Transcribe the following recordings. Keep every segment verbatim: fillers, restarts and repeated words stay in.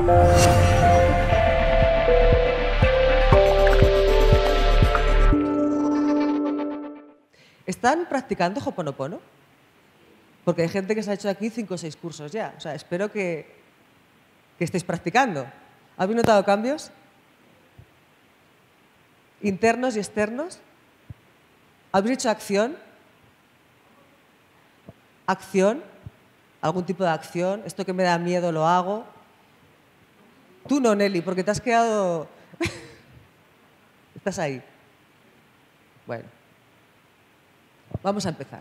¿Están practicando Ho'oponopono? Porque hay gente que se ha hecho aquí cinco o seis cursos ya. O sea, espero que, que estéis practicando. ¿Habéis notado cambios? ¿Internos y externos? ¿Habéis hecho acción? ¿Acción? ¿Algún tipo de acción? ¿Esto que me da miedo lo hago? Tú no, Nelly, porque te has quedado... Estás ahí. Bueno. Vamos a empezar.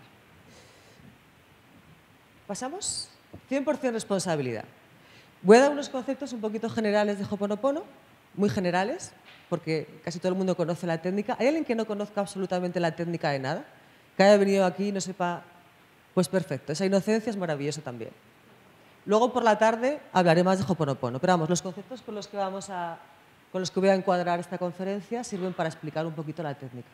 ¿Pasamos? cien por cien responsabilidad. Voy a dar unos conceptos un poquito generales de Ho'oponopono, muy generales, porque casi todo el mundo conoce la técnica. ¿Hay alguien que no conozca absolutamente la técnica de nada? Que haya venido aquí y no sepa... Pues perfecto, esa inocencia es maravillosa también. Luego por la tarde hablaré más de Ho'oponopono, pero vamos, los conceptos con los que, vamos a, con los que voy a encuadrar esta conferencia sirven para explicar un poquito la técnica.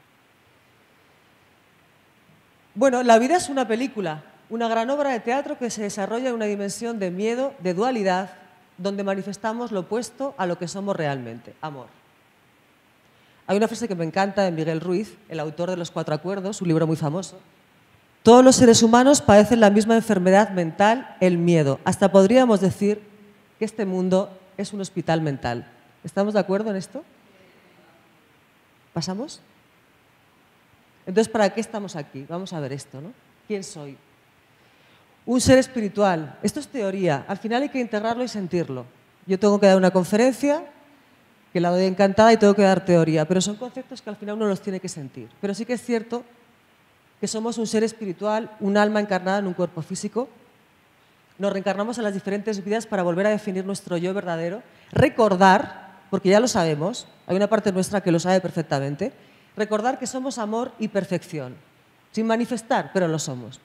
Bueno, la vida es una película, una gran obra de teatro que se desarrolla en una dimensión de miedo, de dualidad, donde manifestamos lo opuesto a lo que somos realmente, amor. Hay una frase que me encanta de Miguel Ruiz, el autor de Los Cuatro Acuerdos, un libro muy famoso. Todos los seres humanos padecen la misma enfermedad mental, el miedo. Hasta podríamos decir que este mundo es un hospital mental. ¿Estamos de acuerdo en esto? ¿Pasamos? Entonces, ¿para qué estamos aquí? Vamos a ver esto, ¿no? ¿Quién soy? Un ser espiritual. Esto es teoría. Al final hay que integrarlo y sentirlo. Yo tengo que dar una conferencia, que la doy encantada, y tengo que dar teoría. Pero son conceptos que al final uno los tiene que sentir. Pero sí que es cierto que somos un ser espiritual, un alma encarnada en un cuerpo físico. Nos reencarnamos en las diferentes vidas para volver a definir nuestro yo verdadero. Recordar, porque ya lo sabemos, hay una parte nuestra que lo sabe perfectamente, recordar que somos amor y perfección, sin manifestar, pero lo somos.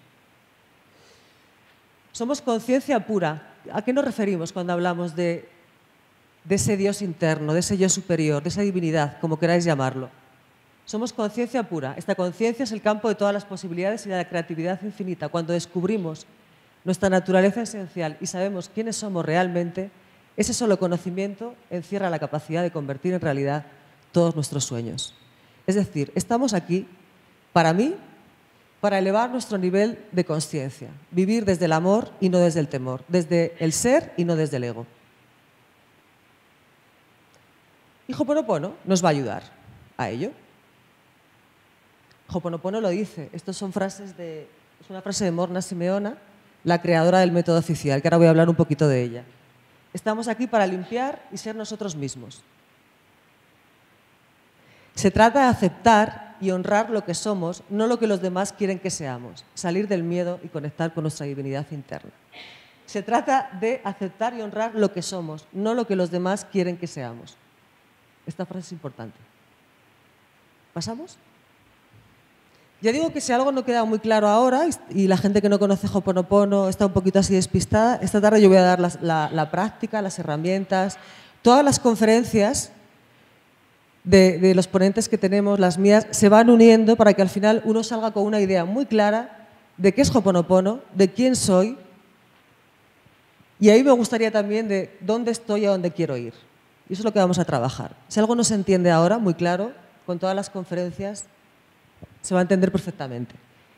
Somos conciencia pura. ¿A qué nos referimos cuando hablamos de, de ese Dios interno, de ese yo superior, de esa divinidad, como queráis llamarlo? Somos conciencia pura. Esta conciencia es el campo de todas las posibilidades y de la creatividad infinita. Cuando descubrimos nuestra naturaleza esencial y sabemos quiénes somos realmente, ese solo conocimiento encierra la capacidad de convertir en realidad todos nuestros sueños. Es decir, estamos aquí, para mí, para elevar nuestro nivel de conciencia, vivir desde el amor y no desde el temor, desde el ser y no desde el ego. Y Ho'oponopono nos va a ayudar a ello. Ho'oponopono lo dice. Estas son frases de, es una frase de Morna Simeona, la creadora del método oficial, que ahora voy a hablar un poquito de ella. Estamos aquí para limpiar y ser nosotros mismos. Se trata de aceptar y honrar lo que somos, no lo que los demás quieren que seamos. Salir del miedo y conectar con nuestra divinidad interna. Se trata de aceptar y honrar lo que somos, no lo que los demás quieren que seamos. Esta frase es importante. ¿Pasamos? Ya digo que si algo no queda muy claro ahora y la gente que no conoce Ho'oponopono está un poquito así despistada, esta tarde yo voy a dar la, la, la práctica, las herramientas, todas las conferencias de, de los ponentes que tenemos, las mías, se van uniendo para que al final uno salga con una idea muy clara de qué es Ho'oponopono, de quién soy, y ahí me gustaría también de dónde estoy y a dónde quiero ir. Y eso es lo que vamos a trabajar. Si algo no se entiende ahora, muy claro, con todas las conferencias, se va a entender perfectamente.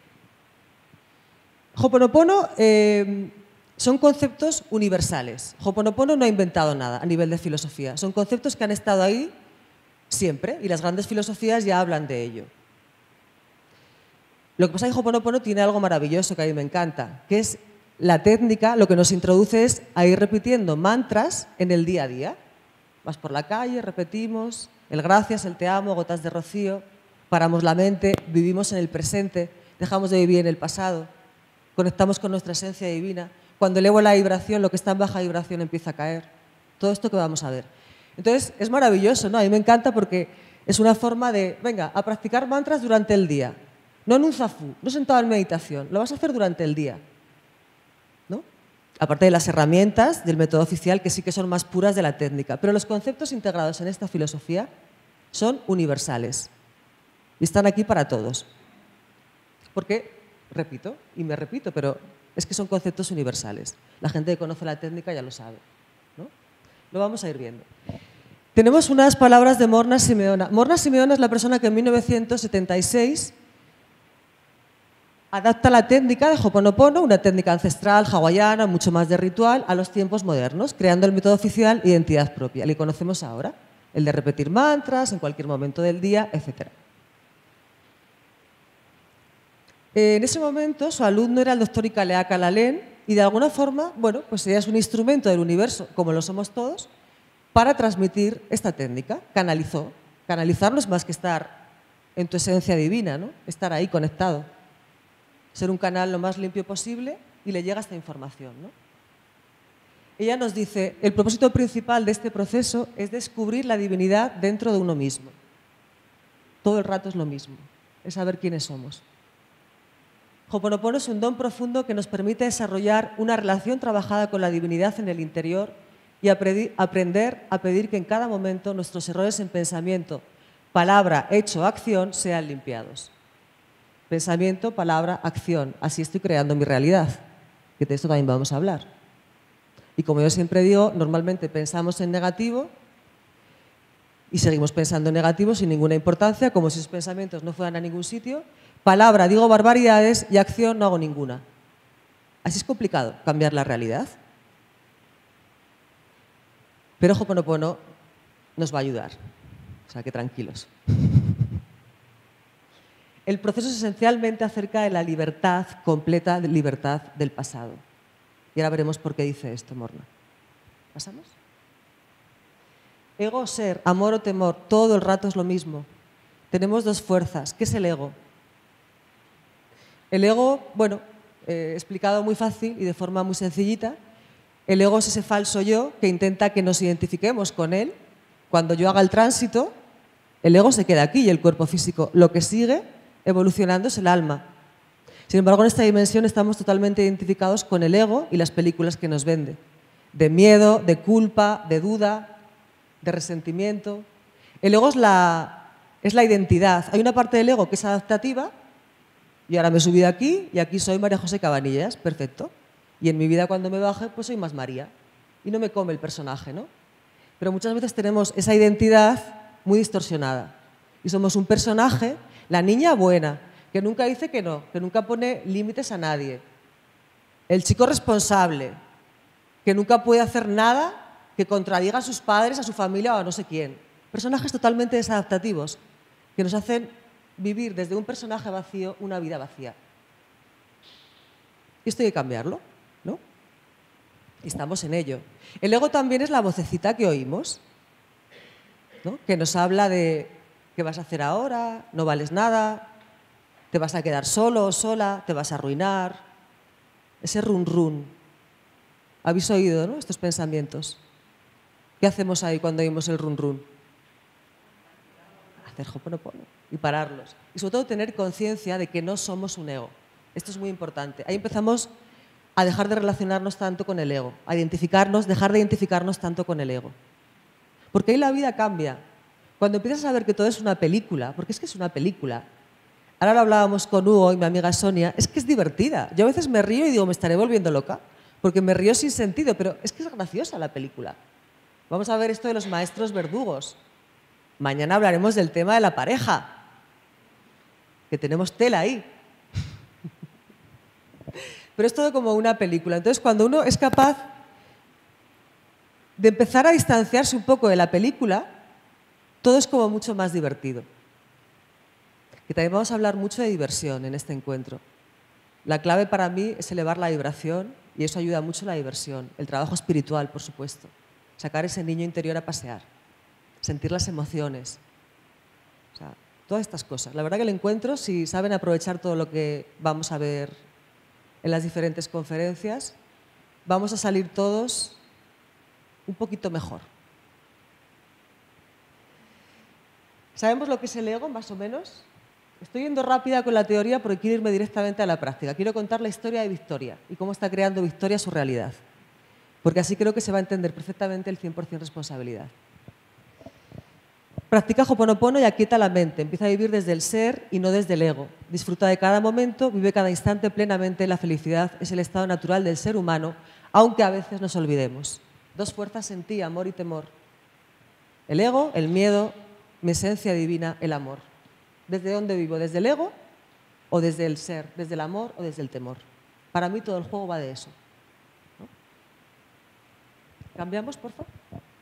Ho'oponopono eh, son conceptos universales. Ho'oponopono no ha inventado nada a nivel de filosofía. Son conceptos que han estado ahí siempre y las grandes filosofías ya hablan de ello. Lo que pasa es que Ho'oponopono tiene algo maravilloso que a mí me encanta, que es la técnica, lo que nos introduce es a ir repitiendo mantras en el día a día. Vas por la calle, repetimos el gracias, el te amo, gotas de rocío, paramos la mente, vivimos en el presente, dejamos de vivir en el pasado, conectamos con nuestra esencia divina. Cuando elevo la vibración, lo que está en baja vibración empieza a caer. Todo esto que vamos a ver. Entonces, es maravilloso, ¿no? A mí me encanta porque es una forma de, venga, a practicar mantras durante el día. No en un zafú, no sentado en meditación, lo vas a hacer durante el día, ¿no? Aparte de las herramientas del método oficial, que sí que son más puras de la técnica. Pero los conceptos integrados en esta filosofía son universales y están aquí para todos. Porque, repito, y me repito, pero es que son conceptos universales. La gente que conoce la técnica ya lo sabe, ¿no? Lo vamos a ir viendo. Tenemos unas palabras de Morna Simeona. Morna Simeona es la persona que en mil novecientos setenta y seis adapta la técnica de Ho'oponopono, una técnica ancestral, hawaiana, mucho más de ritual, a los tiempos modernos, creando el método oficial identidad propia, el que conocemos ahora, el de repetir mantras en cualquier momento del día, etcétera. En ese momento, su alumno era el doctor Ikaleaka Lalén y, de alguna forma, bueno, pues ella es un instrumento del universo, como lo somos todos, para transmitir esta técnica. Canalizó. Canalizar no es más que estar en tu esencia divina, ¿no? Estar ahí conectado. Ser un canal lo más limpio posible y le llega esta información, ¿no? Ella nos dice, el propósito principal de este proceso es descubrir la divinidad dentro de uno mismo. Todo el rato es lo mismo, es saber quiénes somos. Ho'oponopono es un don profundo que nos permite desarrollar una relación trabajada con la divinidad en el interior y aprender a pedir que en cada momento nuestros errores en pensamiento, palabra, hecho, acción sean limpiados. Pensamiento, palabra, acción. Así estoy creando mi realidad, que de esto también vamos a hablar. Y como yo siempre digo, normalmente pensamos en negativo y seguimos pensando en negativo sin ninguna importancia, como si esos pensamientos no fueran a ningún sitio. Palabra, digo barbaridades y acción no hago ninguna. Así es complicado cambiar la realidad. Pero Ho'oponopono nos va a ayudar. O sea que tranquilos. El proceso es esencialmente acerca de la libertad, completa libertad del pasado. Y ahora veremos por qué dice esto Morna. ¿Pasamos? Ego o ser, amor o temor, todo el rato es lo mismo. Tenemos dos fuerzas. ¿Qué es el ego? El ego, bueno, eh, explicado muy fácil y de forma muy sencillita, el ego es ese falso yo que intenta que nos identifiquemos con él. Cuando yo haga el tránsito, el ego se queda aquí y el cuerpo físico. Lo que sigue evolucionando es el alma. Sin embargo, en esta dimensión estamos totalmente identificados con el ego y las películas que nos vende. De miedo, de culpa, de duda, de resentimiento. El ego es la, es la identidad. Hay una parte del ego que es adaptativa. Y ahora me he subido aquí y aquí soy María José Cabanillas, perfecto. Y en mi vida cuando me baje, pues soy más María. Y no me come el personaje, ¿no? Pero muchas veces tenemos esa identidad muy distorsionada. Y somos un personaje, la niña buena, que nunca dice que no, que nunca pone límites a nadie. El chico responsable, que nunca puede hacer nada que contradiga a sus padres, a su familia o a no sé quién. Personajes totalmente desadaptativos, que nos hacen vivir desde un personaje vacío una vida vacía. Y esto hay que cambiarlo, ¿no? Y estamos en ello. El ego también es la vocecita que oímos, ¿no? Que nos habla de qué vas a hacer ahora, no vales nada, te vas a quedar solo o sola, te vas a arruinar. Ese run run. ¿Habéis oído, ¿no? Estos pensamientos? ¿Qué hacemos ahí cuando oímos el run run? Hacer Ho'oponopono y pararlos. Y sobre todo tener conciencia de que no somos un ego. Esto es muy importante. Ahí empezamos a dejar de relacionarnos tanto con el ego, a identificarnos, dejar de identificarnos tanto con el ego. Porque ahí la vida cambia. Cuando empiezas a ver que todo es una película, porque es que es una película. Ahora lo hablábamos con Hugo y mi amiga Sonia, es que es divertida. Yo a veces me río y digo, me estaré volviendo loca, porque me río sin sentido, pero es que es graciosa la película. Vamos a ver esto de los maestros verdugos. Mañana hablaremos del tema de la pareja, que tenemos tela ahí. Pero es todo como una película. Entonces, cuando uno es capaz de empezar a distanciarse un poco de la película, todo es como mucho más divertido. Que también vamos a hablar mucho de diversión en este encuentro. La clave para mí es elevar la vibración y eso ayuda mucho a la diversión. El trabajo espiritual, por supuesto. Sacar ese niño interior a pasear. Sentir las emociones. O sea, todas estas cosas. La verdad que el encuentro, si saben aprovechar todo lo que vamos a ver en las diferentes conferencias, vamos a salir todos un poquito mejor. ¿Sabemos lo que es el ego, más o menos? Estoy yendo rápida con la teoría porque quiero irme directamente a la práctica. Quiero contar la historia de Victoria y cómo está creando Victoria su realidad. Porque así creo que se va a entender perfectamente el cien por cien responsabilidad. Practica Ho'oponopono y aquieta la mente. Empieza a vivir desde el ser y no desde el ego. Disfruta de cada momento, vive cada instante plenamente. La felicidad es el estado natural del ser humano, aunque a veces nos olvidemos. Dos fuerzas en ti, amor y temor. El ego, el miedo, mi esencia divina, el amor. ¿Desde dónde vivo? ¿Desde el ego o desde el ser? ¿Desde el amor o desde el temor? Para mí todo el juego va de eso, ¿no? ¿Cambiamos, por favor?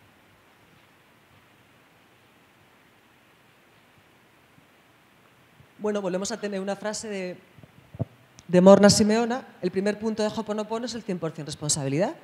Bueno, volvemos a tener una frase de, de Morna Simeona. El primer punto de Ho'oponopono es el cien por cien responsabilidad,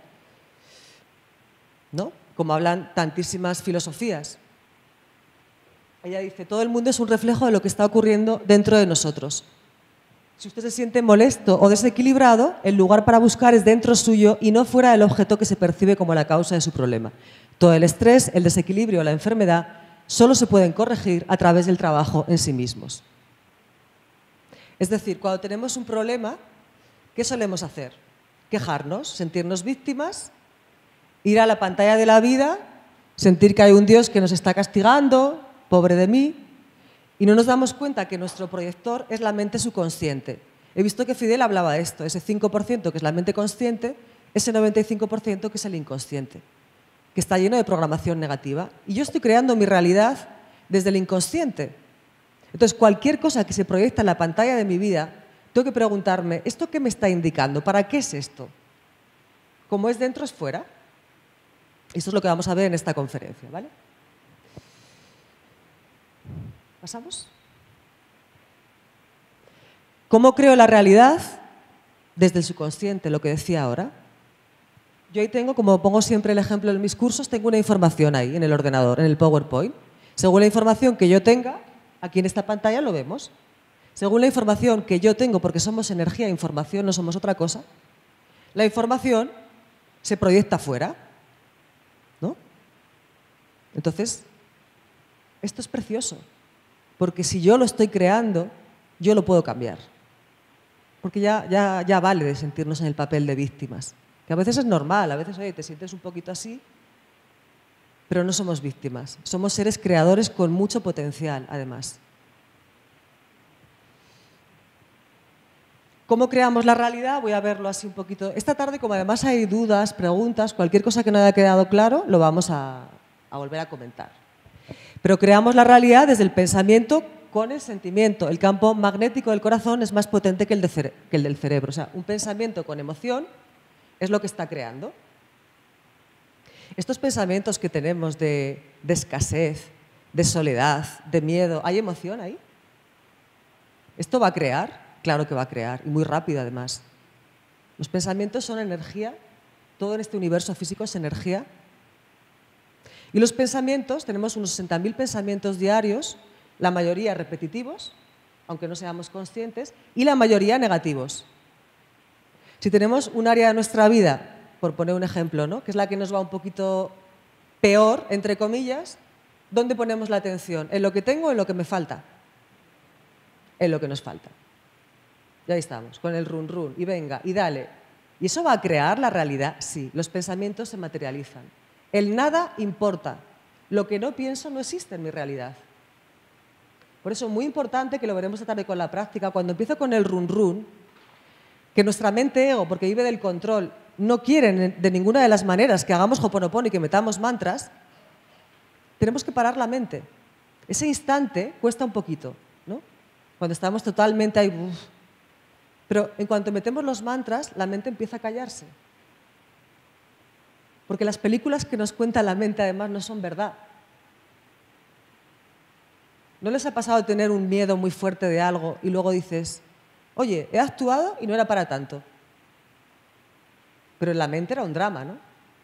¿no? Como hablan tantísimas filosofías. Ella dice, todo el mundo es un reflejo de lo que está ocurriendo dentro de nosotros. Si usted se siente molesto o desequilibrado, el lugar para buscar es dentro suyo y no fuera del objeto que se percibe como la causa de su problema. Todo el estrés, el desequilibrio o la enfermedad solo se pueden corregir a través del trabajo en sí mismos. Es decir, cuando tenemos un problema, ¿qué solemos hacer? Quejarnos, sentirnos víctimas, ir a la pantalla de la vida, sentir que hay un Dios que nos está castigando, pobre de mí, y no nos damos cuenta que nuestro proyector es la mente subconsciente. He visto que Fidel hablaba de esto, ese cinco por ciento que es la mente consciente, ese noventa y cinco por ciento que es el inconsciente, que está lleno de programación negativa. Y yo estoy creando mi realidad desde el inconsciente. Entonces, cualquier cosa que se proyecta en la pantalla de mi vida, tengo que preguntarme, ¿esto qué me está indicando? ¿Para qué es esto? Como es dentro, es fuera. Esto es lo que vamos a ver en esta conferencia, ¿vale? ¿Pasamos? ¿Cómo creo la realidad? Desde el subconsciente, lo que decía ahora. Yo ahí tengo, como pongo siempre el ejemplo en mis cursos, tengo una información ahí en el ordenador, en el PowerPoint. Según la información que yo tenga, aquí en esta pantalla lo vemos. Según la información que yo tengo, porque somos energía e información, no somos otra cosa, la información se proyecta afuera, ¿no? Entonces, esto es precioso, porque si yo lo estoy creando, yo lo puedo cambiar. Porque ya, ya, ya vale de sentirnos en el papel de víctimas, que a veces es normal, a veces, oye, te sientes un poquito así, pero no somos víctimas, somos seres creadores con mucho potencial, además. ¿Cómo creamos la realidad? Voy a verlo así un poquito. Esta tarde, como además hay dudas, preguntas, cualquier cosa que no haya quedado claro, lo vamos a, a volver a comentar. Pero creamos la realidad desde el pensamiento con el sentimiento. El campo magnético del corazón es más potente que el, de cere- que el del cerebro. O sea, un pensamiento con emoción es lo que está creando. Estos pensamientos que tenemos de, de escasez, de soledad, de miedo, ¿hay emoción ahí? ¿Esto va a crear? Claro que va a crear, y muy rápido además. Los pensamientos son energía, todo en este universo físico es energía. Y los pensamientos, tenemos unos sesenta mil pensamientos diarios, la mayoría repetitivos, aunque no seamos conscientes, y la mayoría negativos. Si tenemos un área de nuestra vida, por poner un ejemplo, ¿no?, que es la que nos va un poquito peor, entre comillas, ¿dónde ponemos la atención? ¿En lo que tengo o en lo que me falta? En lo que nos falta. Y ahí estamos, con el run run, y venga, y dale. ¿Y eso va a crear la realidad? Sí, los pensamientos se materializan. El nada importa. Lo que no pienso no existe en mi realidad. Por eso es muy importante, que lo veremos esta tarde con la práctica, cuando empiezo con el run run, que nuestra mente ego, porque vive del control, no quiere de ninguna de las maneras que hagamos Ho'oponopono y que metamos mantras, tenemos que parar la mente. Ese instante cuesta un poquito, ¿no? Cuando estamos totalmente ahí, uf. Pero en cuanto metemos los mantras, la mente empieza a callarse. Porque las películas que nos cuenta la mente, además, no son verdad. ¿No les ha pasado tener un miedo muy fuerte de algo y luego dices, oye, he actuado y no era para tanto? Pero en la mente era un drama, ¿no?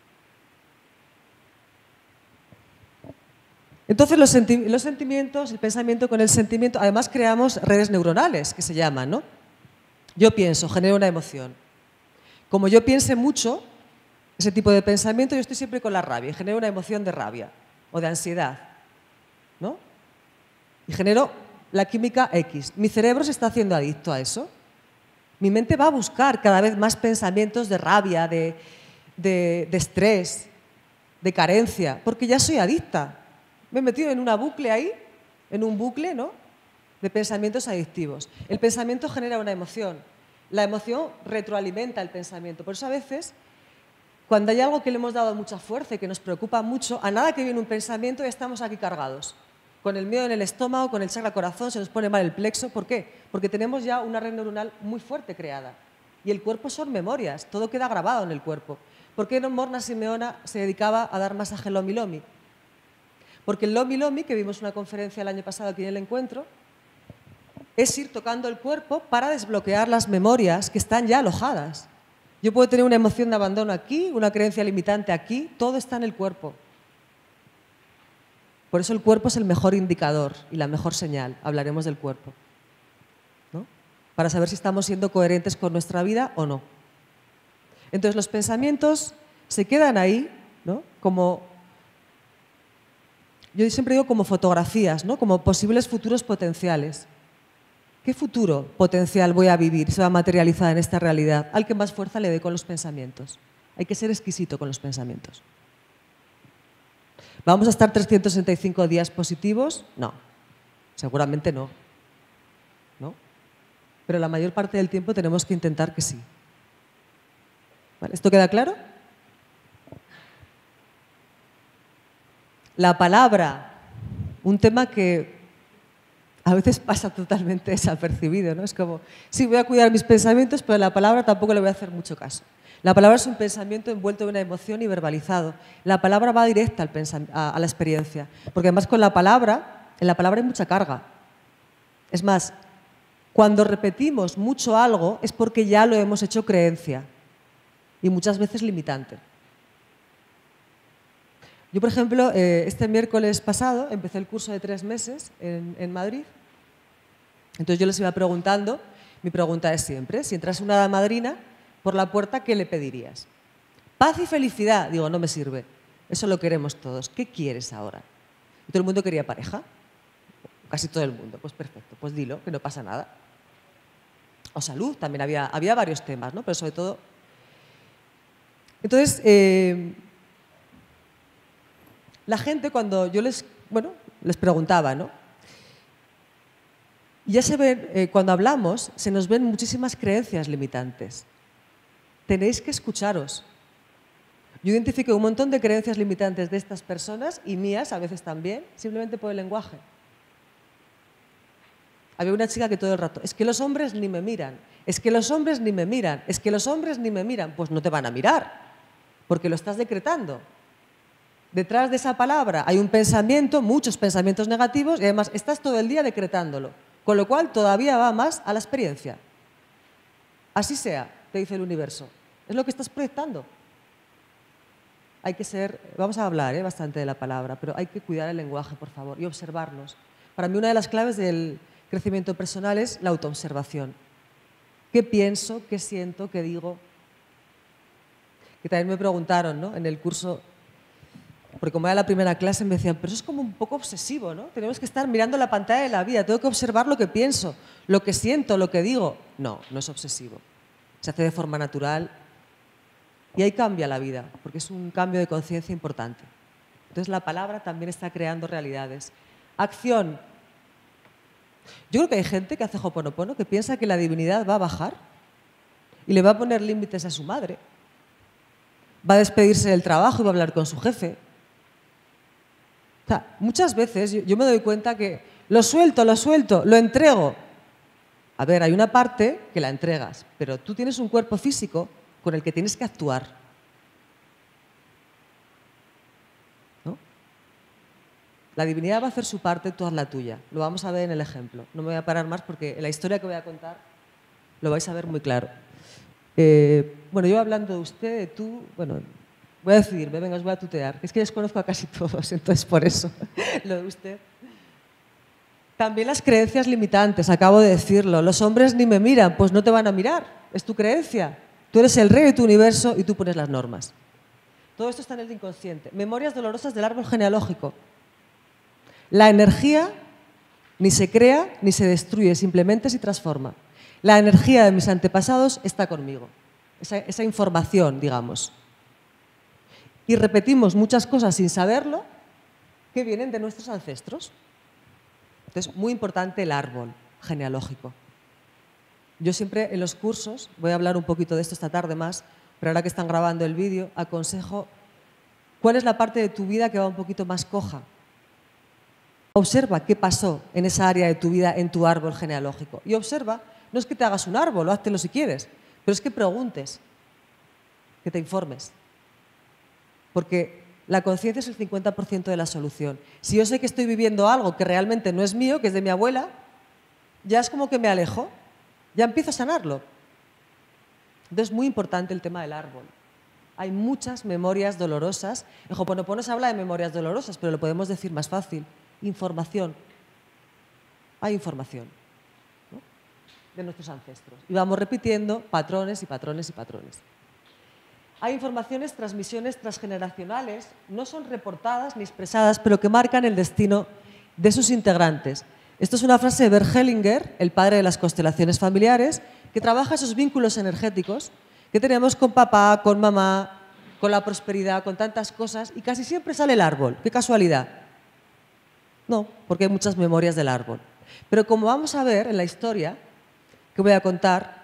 Entonces, los, senti- los sentimientos, el pensamiento con el sentimiento, además creamos redes neuronales, que se llaman, ¿no? Yo pienso, genero una emoción. Como yo piense mucho, ese tipo de pensamiento, yo estoy siempre con la rabia y genero una emoción de rabia o de ansiedad, ¿no? Y genero la química X. Mi cerebro se está haciendo adicto a eso. Mi mente va a buscar cada vez más pensamientos de rabia, de, de, de estrés, de carencia, porque ya soy adicta. Me he metido en una bucle ahí, en un bucle, ¿no?, de pensamientos adictivos. El pensamiento genera una emoción. La emoción retroalimenta el pensamiento. Por eso a veces Cuando hay algo que le hemos dado mucha fuerza y que nos preocupa mucho, a nada que viene un pensamiento ya estamos aquí cargados. Con el miedo en el estómago, con el chakra corazón, se nos pone mal el plexo. ¿Por qué? Porque tenemos ya una red neuronal muy fuerte creada. Y el cuerpo son memorias, todo queda grabado en el cuerpo. ¿Por qué Morna Simeona se dedicaba a dar masaje Lomi Lomi? Porque el Lomi Lomi, que vimos una conferencia el año pasado aquí en el encuentro, es ir tocando el cuerpo para desbloquear las memorias que están ya alojadas. Yo puedo tener una emoción de abandono aquí, una creencia limitante aquí, todo está en el cuerpo. Por eso el cuerpo es el mejor indicador y la mejor señal. Hablaremos del cuerpo, ¿no? Para saber si estamos siendo coherentes con nuestra vida o no. Entonces los pensamientos se quedan ahí, ¿no? Como, yo siempre digo como fotografías, ¿no? Como posibles futuros potenciales. ¿Qué futuro potencial voy a vivir, se va a materializar en esta realidad? Al que más fuerza le dé con los pensamientos. Hay que ser exquisito con los pensamientos. ¿Vamos a estar trescientos sesenta y cinco días positivos? No, seguramente no. ¿No? Pero la mayor parte del tiempo tenemos que intentar que sí. ¿Vale? ¿Esto queda claro? La palabra, un tema que a veces pasa totalmente desapercibido, ¿no? Es como, sí, voy a cuidar mis pensamientos, pero la palabra tampoco le voy a hacer mucho caso. La palabra es un pensamiento envuelto en una emoción y verbalizado. La palabra va directa al a, a la experiencia, porque además con la palabra, en la palabra hay mucha carga. Es más, cuando repetimos mucho algo es porque ya lo hemos hecho creencia y muchas veces limitante. Yo, por ejemplo, eh, este miércoles pasado empecé el curso de tres meses en, en Madrid. Entonces yo les iba preguntando, mi pregunta es siempre, si entras una hada madrina por la puerta, ¿qué le pedirías? Paz y felicidad. Digo, no me sirve. Eso lo queremos todos. ¿Qué quieres ahora? Y todo el mundo quería pareja. Casi todo el mundo. Pues perfecto, pues dilo, que no pasa nada. O salud, también había, había varios temas, ¿no? Pero sobre todo... Entonces, eh, la gente cuando yo les, bueno, les preguntaba, ¿no? Ya se ven, eh, cuando hablamos, se nos ven muchísimas creencias limitantes. Tenéis que escucharos. Yo identifico un montón de creencias limitantes de estas personas y mías, a veces también, simplemente por el lenguaje. Había una chica que todo el rato, es que los hombres ni me miran, es que los hombres ni me miran, es que los hombres ni me miran. Pues no te van a mirar, porque lo estás decretando. Detrás de esa palabra hay un pensamiento, muchos pensamientos negativos, y además estás todo el día decretándolo, con lo cual todavía va más a la experiencia. Así sea, te dice el universo. Es lo que estás proyectando. Hay que ser, vamos a hablar ¿eh? bastante de la palabra, pero hay que cuidar el lenguaje, por favor, y observarnos. Para mí una de las claves del crecimiento personal es la autoobservación. ¿Qué pienso? ¿Qué siento? ¿Qué digo? Que también me preguntaron, ¿no? En el curso, porque como era la primera clase me decían, pero eso es como un poco obsesivo, ¿no? Tenemos que estar mirando la pantalla de la vida, tengo que observar lo que pienso, lo que siento, lo que digo. No, no es obsesivo. Se hace de forma natural y ahí cambia la vida, porque es un cambio de conciencia importante. Entonces la palabra también está creando realidades. Acción. Yo creo que hay gente que hace Ho'oponopono que piensa que la divinidad va a bajar y le va a poner límites a su madre. Va a despedirse del trabajo y va a hablar con su jefe. O sea, muchas veces yo, yo me doy cuenta que lo suelto, lo suelto, lo entrego. A ver, hay una parte que la entregas, pero tú tienes un cuerpo físico con el que tienes que actuar. ¿No? La divinidad va a hacer su parte, tú haz la tuya. Lo vamos a ver en el ejemplo. No me voy a parar más porque en la historia que voy a contar lo vais a ver muy claro. Eh, bueno, yo hablando de usted, de tú, bueno, voy a decidirme, venga, os voy a tutear. Es que ya os conozco a casi todos, entonces por eso lo de usted. También las creencias limitantes, acabo de decirlo. Los hombres ni me miran, pues no te van a mirar. Es tu creencia. Tú eres el rey de tu universo y tú pones las normas. Todo esto está en el inconsciente. Memorias dolorosas del árbol genealógico. La energía ni se crea ni se destruye, simplemente se transforma. La energía de mis antepasados está conmigo. Esa, esa información, digamos. Y repetimos muchas cosas sin saberlo que vienen de nuestros ancestros. Entonces, muy importante el árbol genealógico. Yo siempre en los cursos, voy a hablar un poquito de esto esta tarde más, pero ahora que están grabando el vídeo, aconsejo cuál es la parte de tu vida que va un poquito más coja. Observa qué pasó en esa área de tu vida, en tu árbol genealógico. Y observa, no es que te hagas un árbol, o háztelo si quieres, pero es que preguntes, que te informes. Porque la conciencia es el cincuenta por ciento de la solución. Si yo sé que estoy viviendo algo que realmente no es mío, que es de mi abuela, ya es como que me alejo, ya empiezo a sanarlo. Entonces es muy importante el tema del árbol. Hay muchas memorias dolorosas. En Ho'oponopono se habla de memorias dolorosas, pero lo podemos decir más fácil. Información. Hay información, ¿no?, de nuestros ancestros. Y vamos repitiendo patrones y patrones y patrones. Hay informaciones, transmisiones transgeneracionales, no son reportadas ni expresadas, pero que marcan el destino de sus integrantes. Esto es una frase de Bert Hellinger, el padre de las constelaciones familiares, que trabaja esos vínculos energéticos que tenemos con papá, con mamá, con la prosperidad, con tantas cosas, y casi siempre sale el árbol. ¡Qué casualidad! No, porque hay muchas memorias del árbol. Pero como vamos a ver en la historia que voy a contar,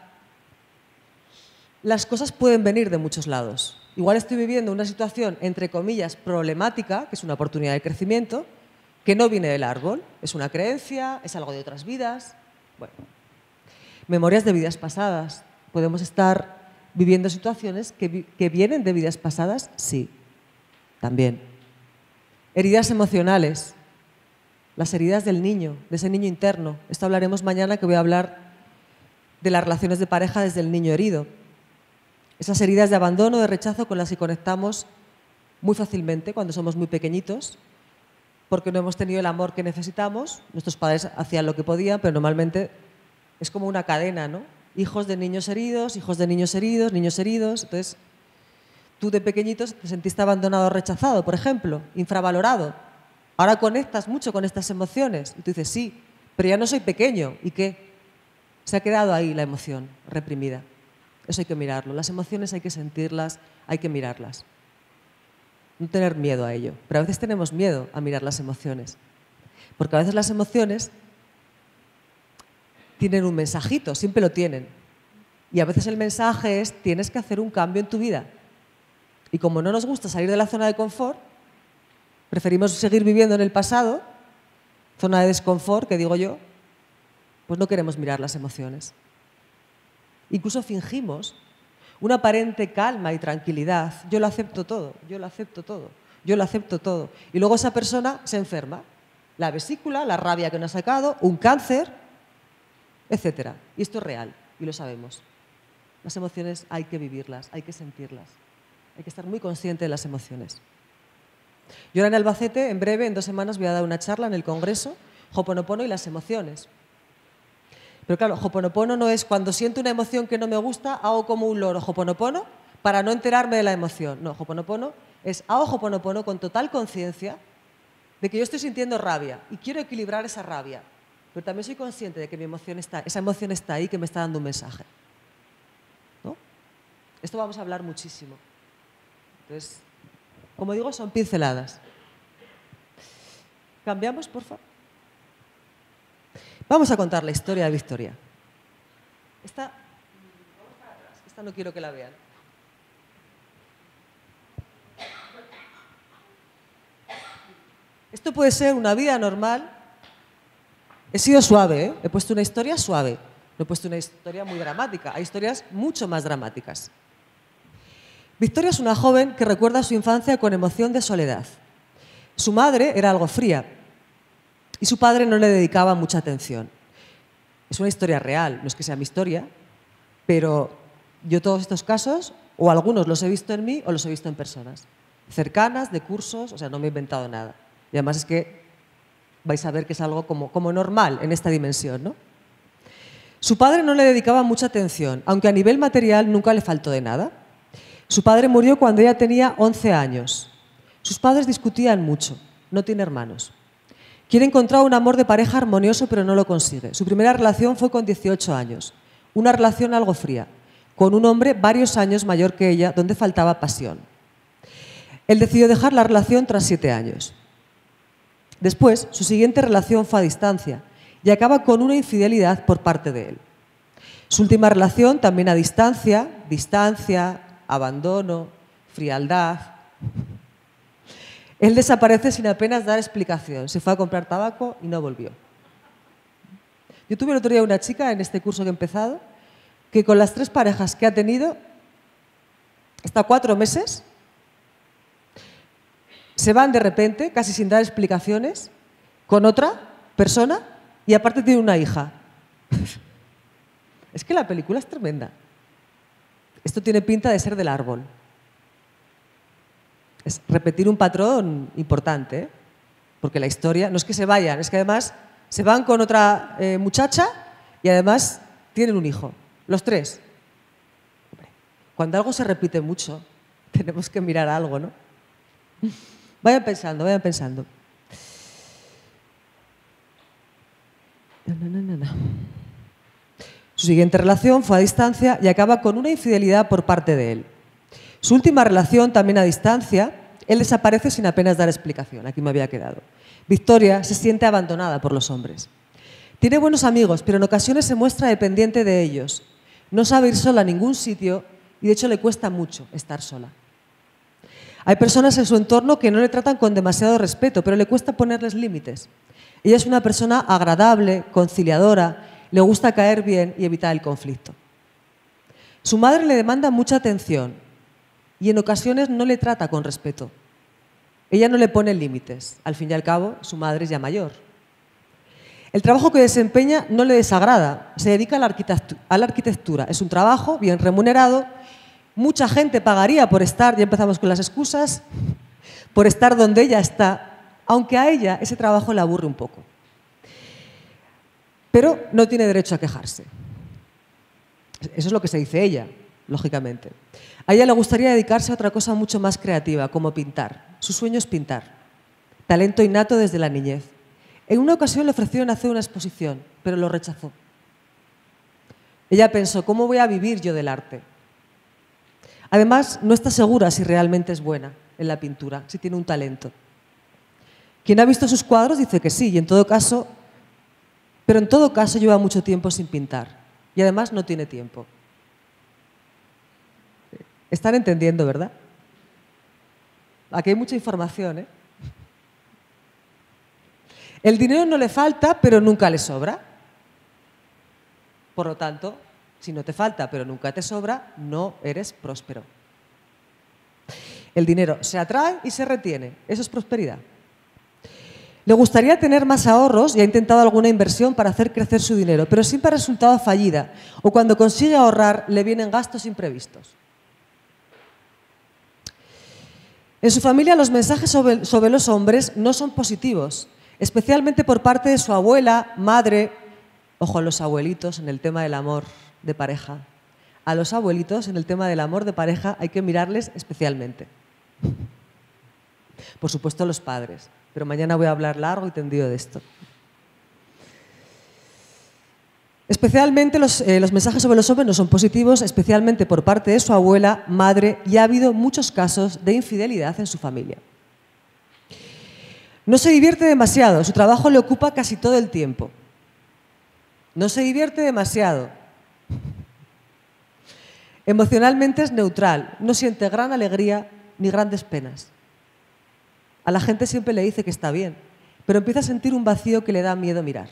las cosas pueden venir de muchos lados. Igual estoy viviendo una situación, entre comillas, problemática, que es una oportunidad de crecimiento, que no viene del árbol, es una creencia, es algo de otras vidas. Bueno, memorias de vidas pasadas. ¿Podemos estar viviendo situaciones que, vi que vienen de vidas pasadas? Sí, también. Heridas emocionales. Las heridas del niño, de ese niño interno. Esto hablaremos mañana, que voy a hablar de las relaciones de pareja desde el niño herido. Esas heridas de abandono, de rechazo, con las que conectamos muy fácilmente cuando somos muy pequeñitos, porque no hemos tenido el amor que necesitamos. Nuestros padres hacían lo que podían, pero normalmente es como una cadena, ¿no? Hijos de niños heridos, hijos de niños heridos, niños heridos. Entonces, tú de pequeñitos te sentiste abandonado o rechazado, por ejemplo, infravalorado. Ahora conectas mucho con estas emociones y tú dices, sí, pero ya no soy pequeño. ¿Y qué? Se ha quedado ahí la emoción reprimida. Eso hay que mirarlo. Las emociones hay que sentirlas, hay que mirarlas. No tener miedo a ello. Pero a veces tenemos miedo a mirar las emociones. Porque a veces las emociones tienen un mensajito, siempre lo tienen. Y a veces el mensaje es, tienes que hacer un cambio en tu vida. Y como no nos gusta salir de la zona de confort, preferimos seguir viviendo en el pasado, zona de desconfort, que digo yo, pues no queremos mirar las emociones. Incluso fingimos una aparente calma y tranquilidad. Yo lo acepto todo, yo lo acepto todo, yo lo acepto todo. Y luego esa persona se enferma. La vesícula, la rabia que nos ha sacado, un cáncer, etcétera. Y esto es real, y lo sabemos. Las emociones hay que vivirlas, hay que sentirlas. Hay que estar muy consciente de las emociones. Yo ahora en Albacete, en breve, en dos semanas, voy a dar una charla en el Congreso, Ho'oponopono y las emociones. Pero claro, Ho'oponopono no es cuando siento una emoción que no me gusta, hago como un loro Ho'oponopono para no enterarme de la emoción. No, Ho'oponopono es hago Ho'oponopono con total conciencia de que yo estoy sintiendo rabia y quiero equilibrar esa rabia. Pero también soy consciente de que mi emoción está, esa emoción está ahí, que me está dando un mensaje. ¿No? Esto vamos a hablar muchísimo. Entonces, como digo, son pinceladas. ¿Cambiamos, por favor? Vamos a contar la historia de Victoria. Esta, vamos para atrás, esta no quiero que la vean. Esto puede ser una vida normal. He sido suave, ¿eh? He puesto una historia suave. No he puesto una historia muy dramática. Hay historias mucho más dramáticas. Victoria es una joven que recuerda su infancia con emoción de soledad. Su madre era algo fría y su padre no le dedicaba mucha atención. Es una historia real, no es que sea mi historia, pero yo todos estos casos, o algunos los he visto en mí o los he visto en personas cercanas, de cursos, o sea, no me he inventado nada. Y además es que vais a ver que es algo como, como normal en esta dimensión, ¿no? Su padre no le dedicaba mucha atención, aunque a nivel material nunca le faltó de nada. Su padre murió cuando ella tenía once años. Sus padres discutían mucho, no tiene hermanos. Quiere encontrar un amor de pareja armonioso, pero no lo consigue. Su primera relación fue con dieciocho años, una relación algo fría, con un hombre varios años mayor que ella, donde faltaba pasión. Él decidió dejar la relación tras siete años. Después, su siguiente relación fue a distancia y acaba con una infidelidad por parte de él. Su última relación, también a distancia, distancia, abandono, frialdad. Él desaparece sin apenas dar explicación. Se fue a comprar tabaco y no volvió. Yo tuve el otro día una chica en este curso que he empezado que con las tres parejas que ha tenido, hasta cuatro meses, se van de repente, casi sin dar explicaciones, con otra persona y aparte tiene una hija. Es que la película es tremenda. Esto tiene pinta de ser del árbol. Es repetir un patrón importante, ¿eh? Porque la historia no es que se vayan, es que además se van con otra eh, muchacha y además tienen un hijo, los tres. Hombre, cuando algo se repite mucho, tenemos que mirar algo, ¿no? Vayan pensando, vayan pensando. No, no, no, no. Su siguiente relación fue a distancia y acaba con una infidelidad por parte de él. Su última relación, también a distancia, él desaparece sin apenas dar explicación. Aquí me había quedado. Victoria se siente abandonada por los hombres. Tiene buenos amigos, pero en ocasiones se muestra dependiente de ellos. No sabe ir sola a ningún sitio y de hecho le cuesta mucho estar sola. Hay personas en su entorno que no le tratan con demasiado respeto, pero le cuesta ponerles límites. Ella es una persona agradable, conciliadora, le gusta caer bien y evitar el conflicto. Su madre le demanda mucha atención y en ocasiones no le trata con respeto. Ella no le pone límites. Al fin y al cabo, su madre es ya mayor. El trabajo que desempeña no le desagrada. Se dedica a la arquitectura. A la arquitectura. Es un trabajo bien remunerado. Mucha gente pagaría por estar, ya empezamos con las excusas, por estar donde ella está, aunque a ella ese trabajo le aburre un poco. Pero no tiene derecho a quejarse. Eso es lo que se dice ella, lógicamente. A ella le gustaría dedicarse a otra cosa mucho más creativa, como pintar. Su sueño es pintar. Talento innato desde la niñez. En una ocasión le ofrecieron hacer una exposición, pero lo rechazó. Ella pensó, ¿cómo voy a vivir yo del arte? Además, no está segura si realmente es buena en la pintura, si tiene un talento. Quien ha visto sus cuadros dice que sí, y en todo caso, pero en todo caso lleva mucho tiempo sin pintar. Y además no tiene tiempo. ¿Están entendiendo, verdad? Aquí hay mucha información, ¿eh? El dinero no le falta, pero nunca le sobra. Por lo tanto, si no te falta, pero nunca te sobra, no eres próspero. El dinero se atrae y se retiene. Eso es prosperidad. Le gustaría tener más ahorros y ha intentado alguna inversión para hacer crecer su dinero, pero siempre ha resultado fallida o cuando consigue ahorrar le vienen gastos imprevistos. En su familia los mensajes sobre, sobre los hombres no son positivos, especialmente por parte de su abuela, madre, ojo a los abuelitos en el tema del amor de pareja. A los abuelitos en el tema del amor de pareja hay que mirarles especialmente. Por supuesto los padres, pero mañana voy a hablar largo y tendido de esto. Especialmente los, eh, los mensajes sobre los hombres no son positivos, especialmente por parte de su abuela, madre, y ha habido muchos casos de infidelidad en su familia. No se divierte demasiado, su trabajo le ocupa casi todo el tiempo. No se divierte demasiado. Emocionalmente es neutral, no siente gran alegría ni grandes penas. A la gente siempre le dice que está bien, pero empieza a sentir un vacío que le da miedo mirar.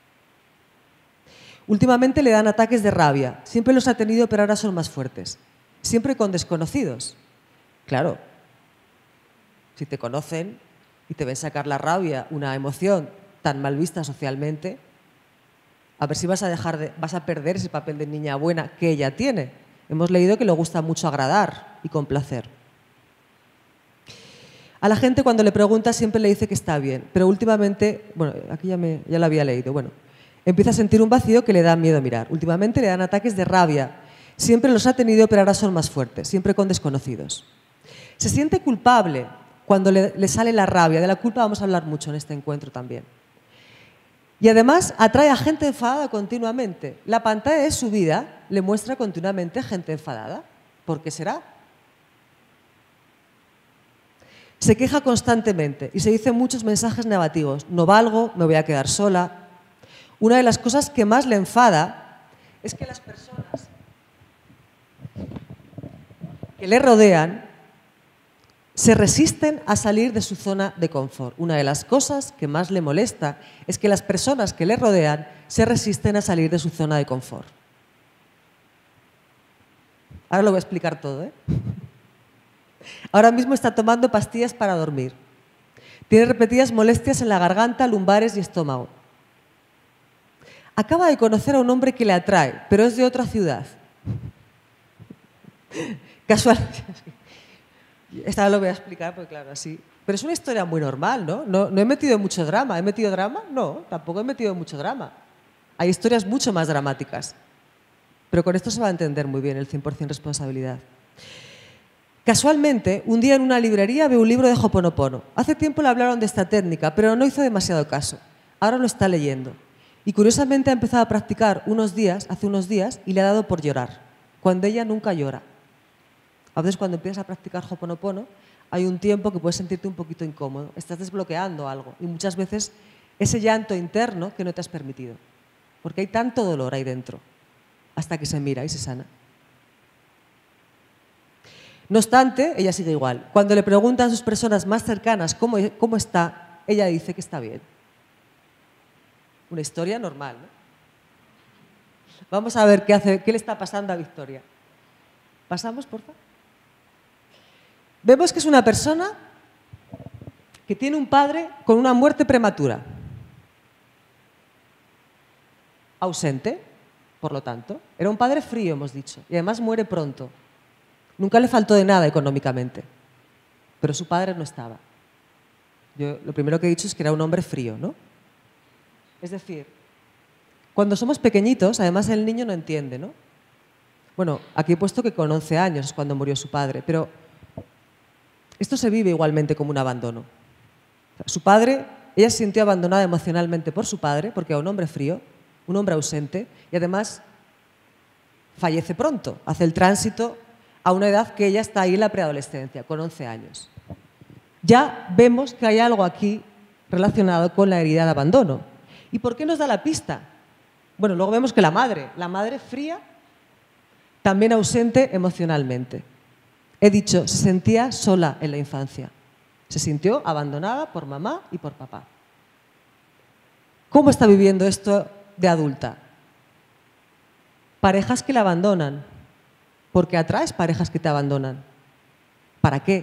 Últimamente le dan ataques de rabia. Siempre los ha tenido, pero ahora son más fuertes. Siempre con desconocidos. Claro, si te conocen y te ven sacar la rabia, una emoción tan mal vista socialmente, a ver si vas a, dejar de, vas a perder ese papel de niña buena que ella tiene. Hemos leído que le gusta mucho agradar y complacer. A la gente cuando le pregunta siempre le dice que está bien, pero últimamente, bueno, aquí ya, me, ya lo había leído, bueno, empieza a sentir un vacío que le da miedo mirar. Últimamente le dan ataques de rabia. Siempre los ha tenido, pero ahora son más fuertes, siempre con desconocidos. Se siente culpable cuando le, le sale la rabia. De la culpa vamos a hablar mucho en este encuentro también. Y además atrae a gente enfadada continuamente. La pantalla de su vida le muestra continuamente gente enfadada. ¿Por qué será? Se queja constantemente y se dicen muchos mensajes negativos. No valgo, me voy a quedar sola. Una de las cosas que más le enfada es que las personas que le rodean se resisten a salir de su zona de confort. Una de las cosas que más le molesta es que las personas que le rodean se resisten a salir de su zona de confort. Ahora lo voy a explicar todo, ¿eh? Ahora mismo está tomando pastillas para dormir. Tiene repetidas molestias en la garganta, lumbares y estómago. Acaba de conocer a un hombre que le atrae, pero es de otra ciudad. Casualmente. Esta lo voy a explicar porque, claro, así. Pero es una historia muy normal, ¿no? ¿no? No he metido mucho drama. ¿He metido drama? No, tampoco he metido mucho drama. Hay historias mucho más dramáticas. Pero con esto se va a entender muy bien el cien por cien responsabilidad. Casualmente, un día en una librería veo un libro de Ho'oponopono. Hace tiempo le hablaron de esta técnica, pero no hizo demasiado caso. Ahora lo está leyendo. Y curiosamente ha empezado a practicar unos días, hace unos días, y le ha dado por llorar, cuando ella nunca llora. A veces cuando empiezas a practicar Ho'oponopono, hay un tiempo que puedes sentirte un poquito incómodo. Estás desbloqueando algo. Y muchas veces ese llanto interno que no te has permitido. Porque hay tanto dolor ahí dentro, hasta que se mira y se sana. No obstante, ella sigue igual. Cuando le preguntan a sus personas más cercanas cómo, cómo está, ella dice que está bien. Una historia normal, ¿no? Vamos a ver qué, hace, qué le está pasando a Victoria. ¿Pasamos, por favor? Vemos que es una persona que tiene un padre con una muerte prematura. Ausente, por lo tanto. Era un padre frío, hemos dicho, y además muere pronto. Nunca le faltó de nada económicamente, pero su padre no estaba. Yo lo primero que he dicho es que era un hombre frío, ¿no? Es decir, cuando somos pequeñitos, además el niño no entiende, ¿no? Bueno, aquí he puesto que con once años es cuando murió su padre, pero esto se vive igualmente como un abandono. O sea, su padre, ella se sintió abandonada emocionalmente por su padre, porque era un hombre frío, un hombre ausente, y además fallece pronto, hace el tránsito a una edad que ella está ahí en la preadolescencia, con once años. Ya vemos que hay algo aquí relacionado con la herida de abandono. ¿Y por qué nos da la pista? Bueno, luego vemos que la madre, la madre fría, también ausente emocionalmente. He dicho, se sentía sola en la infancia. Se sintió abandonada por mamá y por papá. ¿Cómo está viviendo esto de adulta? Parejas que la abandonan. ¿Por qué atraes parejas que te abandonan? ¿Para qué?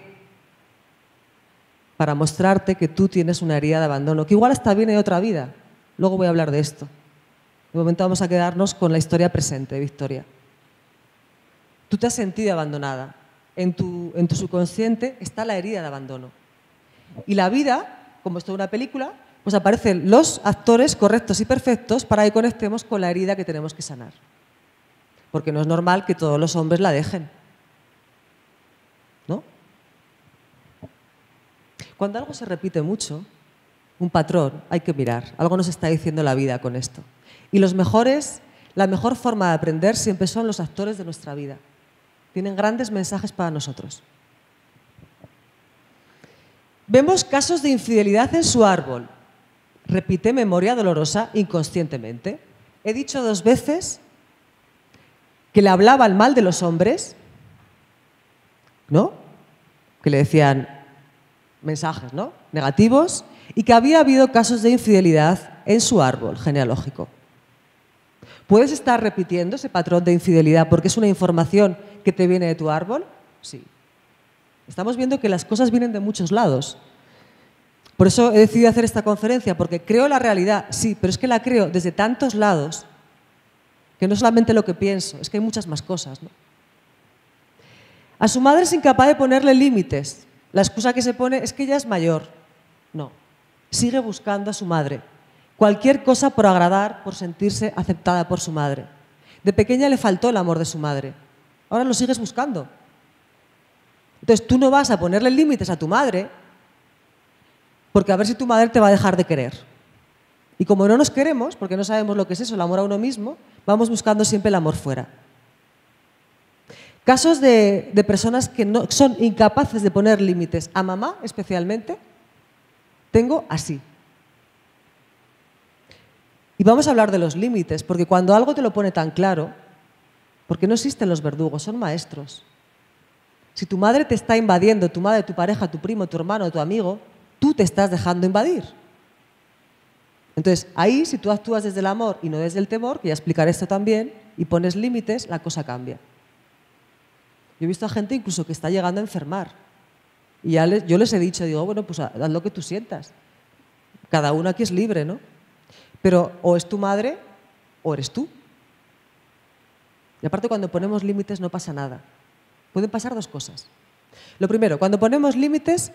Para mostrarte que tú tienes una herida de abandono, que igual hasta viene de otra vida. Luego voy a hablar de esto. De momento vamos a quedarnos con la historia presente de Victoria. Tú te has sentido abandonada. En tu, en tu subconsciente está la herida de abandono. Y la vida, como esto es una película, pues aparecen los actores correctos y perfectos para que conectemos con la herida que tenemos que sanar. Porque no es normal que todos los hombres la dejen, ¿no? Cuando algo se repite mucho, un patrón, hay que mirar. Algo nos está diciendo la vida con esto. Y los mejores, la mejor forma de aprender siempre son los actores de nuestra vida. Tienen grandes mensajes para nosotros. Vemos casos de infidelidad en su árbol. Repite memoria dolorosa inconscientemente. He dicho dos veces que le hablaban mal de los hombres, ¿no? Que le decían mensajes, ¿no? Negativos, y que había habido casos de infidelidad en su árbol genealógico. ¿Puedes estar repitiendo ese patrón de infidelidad porque es una información que te viene de tu árbol? Sí. Estamos viendo que las cosas vienen de muchos lados. Por eso he decidido hacer esta conferencia, porque creo la realidad, sí, pero es que la creo desde tantos lados que no solamente lo que pienso, es que hay muchas más cosas, ¿no? A su madre es incapaz de ponerle límites. La excusa que se pone es que ella es mayor. No. Sigue buscando a su madre. Cualquier cosa por agradar, por sentirse aceptada por su madre. De pequeña le faltó el amor de su madre. Ahora lo sigues buscando. Entonces tú no vas a ponerle límites a tu madre porque a ver si tu madre te va a dejar de querer. Y como no nos queremos, porque no sabemos lo que es eso, el amor a uno mismo, vamos buscando siempre el amor fuera. Casos de, de personas que no, son incapaces de poner límites, a mamá especialmente, tengo así. Y vamos a hablar de los límites, porque cuando algo te lo pone tan claro, porque no existen los verdugos, son maestros. Si tu madre te está invadiendo, tu madre, tu pareja, tu primo, tu hermano, tu amigo, tú te estás dejando invadir. Entonces, ahí, si tú actúas desde el amor y no desde el temor, que ya explicaré esto también, y pones límites, la cosa cambia. Yo he visto a gente incluso que está llegando a enfermar. Y ya les, yo les he dicho, digo, bueno, pues haz lo que tú sientas. Cada uno aquí es libre, ¿no? Pero o es tu madre o eres tú. Y aparte, cuando ponemos límites no pasa nada. Pueden pasar dos cosas. Lo primero, cuando ponemos límites,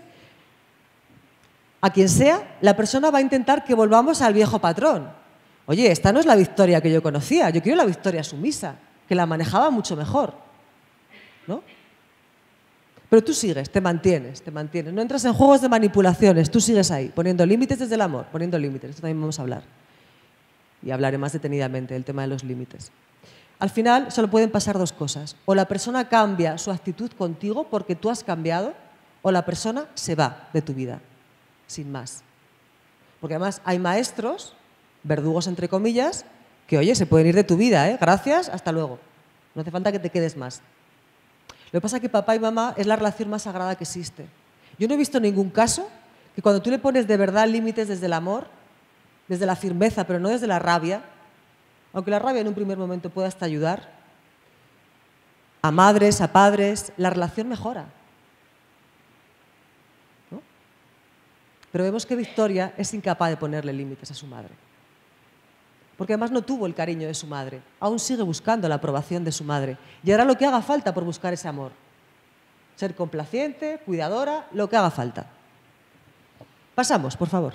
a quien sea, la persona va a intentar que volvamos al viejo patrón. Oye, esta no es la Victoria que yo conocía, yo quiero la Victoria sumisa, que la manejaba mucho mejor, ¿no? Pero tú sigues, te mantienes, te mantienes. No entras en juegos de manipulaciones, tú sigues ahí, poniendo límites desde el amor, poniendo límites. Esto también vamos a hablar. Y hablaré más detenidamente del tema de los límites. Al final solo pueden pasar dos cosas. O la persona cambia su actitud contigo porque tú has cambiado, o la persona se va de tu vida, sin más. Porque además hay maestros, verdugos entre comillas, que oye, se pueden ir de tu vida, ¿eh? Gracias, hasta luego. No hace falta que te quedes más. Lo que pasa es que papá y mamá es la relación más sagrada que existe. Yo no he visto ningún caso que cuando tú le pones de verdad límites desde el amor, desde la firmeza, pero no desde la rabia, aunque la rabia en un primer momento pueda hasta ayudar, a madres, a padres, la relación mejora, ¿no? Pero vemos que Victoria es incapaz de ponerle límites a su madre. Porque además no tuvo el cariño de su madre, aún sigue buscando la aprobación de su madre. Y hará lo que haga falta por buscar ese amor. Ser complaciente, cuidadora, lo que haga falta. Pasamos, por favor.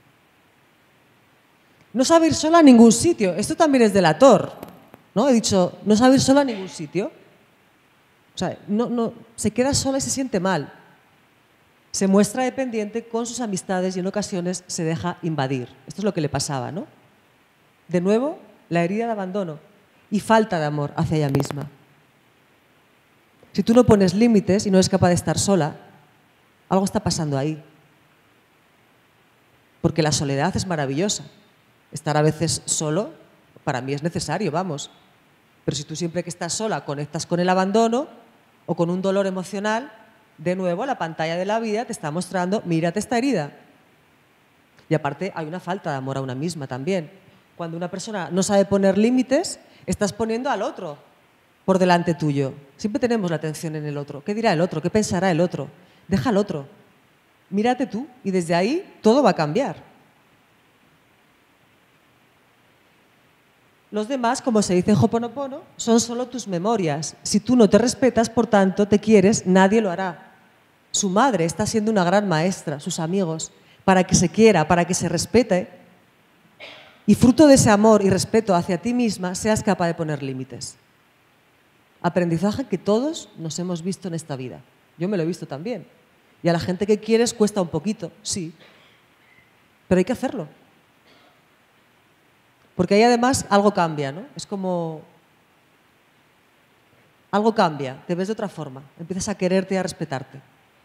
No sabe ir sola a ningún sitio. Esto también es delator, ¿no? He dicho, no sabe ir sola a ningún sitio. O sea, no, no, se queda sola y se siente mal. Se muestra dependiente con sus amistades y en ocasiones se deja invadir. Esto es lo que le pasaba, ¿no? De nuevo, la herida de abandono y falta de amor hacia ella misma. Si tú no pones límites y no eres capaz de estar sola, algo está pasando ahí. Porque la soledad es maravillosa. Estar a veces solo, para mí es necesario, vamos. Pero si tú siempre que estás sola conectas con el abandono o con un dolor emocional, de nuevo la pantalla de la vida te está mostrando, mírate esta herida. Y aparte hay una falta de amor a una misma también. Cuando una persona no sabe poner límites, estás poniendo al otro por delante tuyo. Siempre tenemos la atención en el otro. ¿Qué dirá el otro? ¿Qué pensará el otro? Deja al otro. Mírate tú y desde ahí todo va a cambiar. Los demás, como se dice en Ho'oponopono, son solo tus memorias. Si tú no te respetas, por tanto, te quieres, nadie lo hará. Su madre está siendo una gran maestra, sus amigos, para que se quiera, para que se respete. Y fruto de ese amor y respeto hacia ti misma, seas capaz de poner límites. Aprendizaje que todos nos hemos visto en esta vida. Yo me lo he visto también. Y a la gente que quieres cuesta un poquito, sí. Pero hay que hacerlo. Porque ahí además algo cambia, ¿no? Es como... Algo cambia, te ves de otra forma. Empiezas a quererte y a respetarte.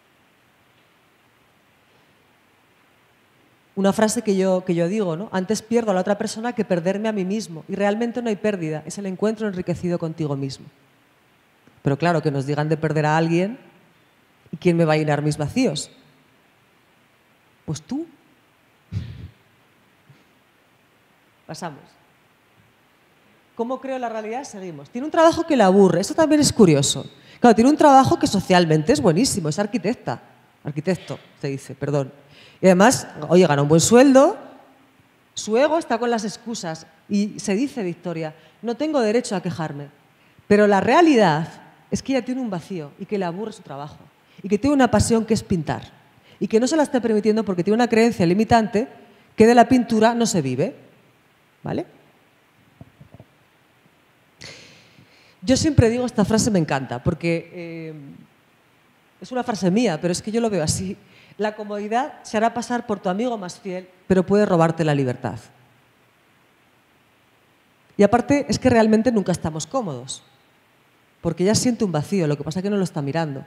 Una frase que yo, que yo digo, ¿no? Antes pierdo a la otra persona que perderme a mí mismo. Y realmente no hay pérdida, es el encuentro enriquecido contigo mismo. Pero claro, que nos digan de perder a alguien, ¿y quién me va a llenar mis vacíos? Pues tú. Pasamos. ¿Cómo creo la realidad? Seguimos. Tiene un trabajo que le aburre, eso también es curioso. Claro, tiene un trabajo que socialmente es buenísimo, es arquitecta. Arquitecto, se dice, perdón. Y además, oye, gana un buen sueldo, su ego está con las excusas y se dice, Victoria, no tengo derecho a quejarme. Pero la realidad es que ella tiene un vacío y que le aburre su trabajo y que tiene una pasión que es pintar y que no se la está permitiendo porque tiene una creencia limitante que de la pintura no se vive. ¿Vale? Yo siempre digo, esta frase me encanta porque eh, es una frase mía, pero es que yo lo veo así. La comodidad se hará pasar por tu amigo más fiel, pero puede robarte la libertad. Y aparte es que realmente nunca estamos cómodos, porque ella siente un vacío, lo que pasa es que no lo está mirando.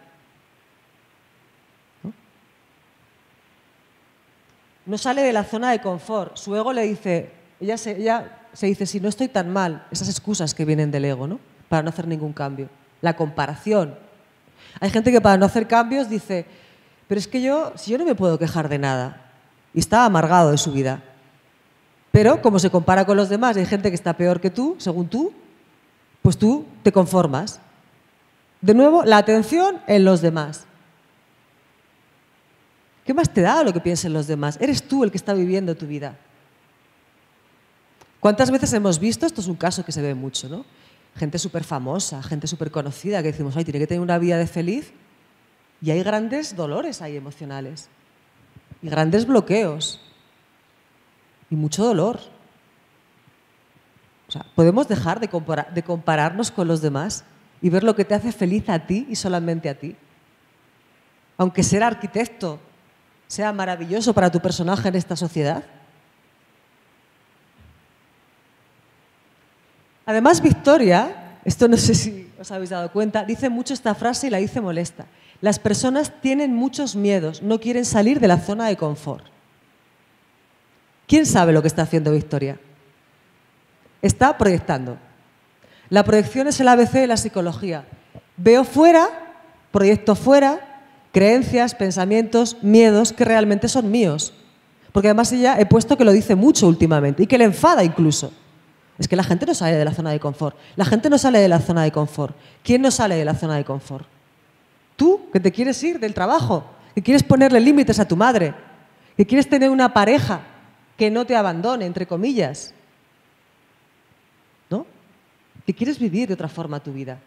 ¿No? No sale de la zona de confort. Su ego le dice, ella se, ella se dice, si no estoy tan mal, esas excusas que vienen del ego, ¿no? Para no hacer ningún cambio. La comparación. Hay gente que para no hacer cambios dice, pero es que yo, si yo no me puedo quejar de nada, y está amargado de su vida. Pero como se compara con los demás, hay gente que está peor que tú, según tú, pues tú te conformas. De nuevo, la atención en los demás. ¿Qué más te da lo que piensen los demás? Eres tú el que está viviendo tu vida. ¿Cuántas veces hemos visto, esto es un caso que se ve mucho, ¿no? Gente súper famosa, gente súper conocida, que decimos, ay, tiene que tener una vida de feliz, y hay grandes dolores ahí emocionales, y grandes bloqueos, y mucho dolor. O sea, ¿podemos dejar de, compara- de compararnos con los demás y ver lo que te hace feliz a ti y solamente a ti? Aunque ser arquitecto sea maravilloso para tu personaje en esta sociedad. Además, Victoria, esto no sé si os habéis dado cuenta, dice mucho esta frase y la dice molesta. Las personas tienen muchos miedos, no quieren salir de la zona de confort. ¿Quién sabe lo que está haciendo Victoria? Está proyectando. La proyección es el A B C de la psicología. Veo fuera, proyecto fuera, creencias, pensamientos, miedos que realmente son míos. Porque además ella he puesto que lo dice mucho últimamente y que le enfada incluso. Es que la gente no sale de la zona de confort. La gente no sale de la zona de confort. ¿Quién no sale de la zona de confort? Tú, que te quieres ir del trabajo, que quieres ponerle límites a tu madre, que quieres tener una pareja que no te abandone, entre comillas, ¿no? Que quieres vivir de otra forma tu vida.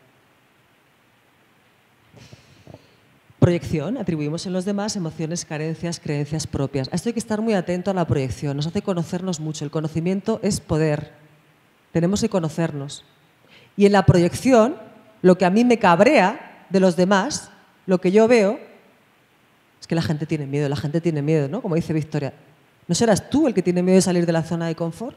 Proyección, atribuimos en los demás emociones, carencias, creencias propias. A esto hay que estar muy atento a la proyección, nos hace conocernos mucho. El conocimiento es poder, tenemos que conocernos. Y en la proyección, lo que a mí me cabrea de los demás, lo que yo veo, es que la gente tiene miedo, la gente tiene miedo, ¿no? Como dice Victoria. ¿No serás tú el que tiene miedo de salir de la zona de confort?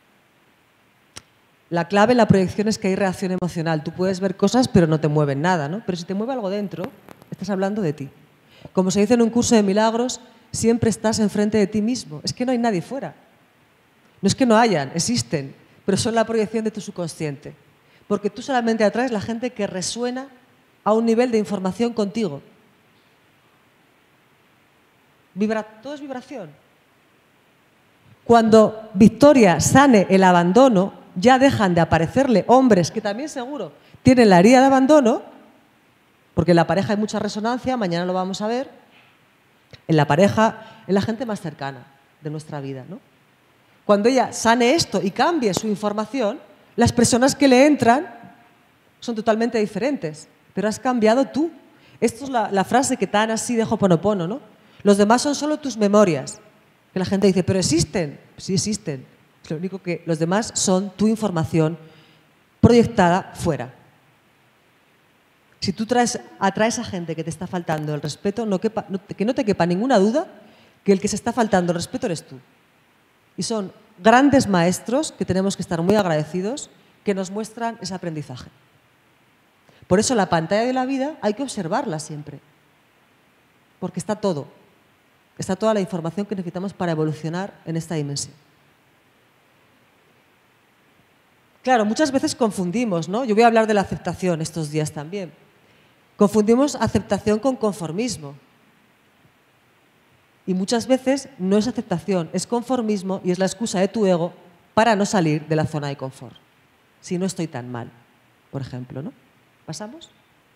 La clave en la proyección es que hay reacción emocional. Tú puedes ver cosas, pero no te mueven nada, ¿no? Pero si te mueve algo dentro, estás hablando de ti. Como se dice en un curso de milagros, siempre estás enfrente de ti mismo. Es que no hay nadie fuera. No es que no hayan, existen, pero son la proyección de tu subconsciente. Porque tú solamente atraes la gente que resuena a un nivel de información contigo. Vibra, todo es vibración. Cuando Victoria sane el abandono, ya dejan de aparecerle hombres que también seguro tienen la herida de abandono, porque en la pareja hay mucha resonancia, mañana lo vamos a ver, en la pareja, en la gente más cercana de nuestra vida, ¿no? Cuando ella sane esto y cambie su información, las personas que le entran son totalmente diferentes, pero has cambiado tú. Esto es la, la frase que tan así de Ho'oponopono, ¿no? Los demás son solo tus memorias. Que la gente dice, pero existen. Sí existen. Es lo único que los demás son tu información proyectada fuera. Si tú traes, atraes a gente que te está faltando el respeto, no quepa, no, que no te quepa ninguna duda que el que se está faltando el respeto eres tú. Y son grandes maestros que tenemos que estar muy agradecidos que nos muestran ese aprendizaje. Por eso la pantalla de la vida hay que observarla siempre. Porque está todo. Está toda la información que necesitamos para evolucionar en esta dimensión. Claro, muchas veces confundimos, ¿no? Yo voy a hablar de la aceptación estos días también. Confundimos aceptación con conformismo. Y muchas veces no es aceptación, es conformismo y es la excusa de tu ego para no salir de la zona de confort. Si no estoy tan mal, por ejemplo, ¿no? ¿Pasamos?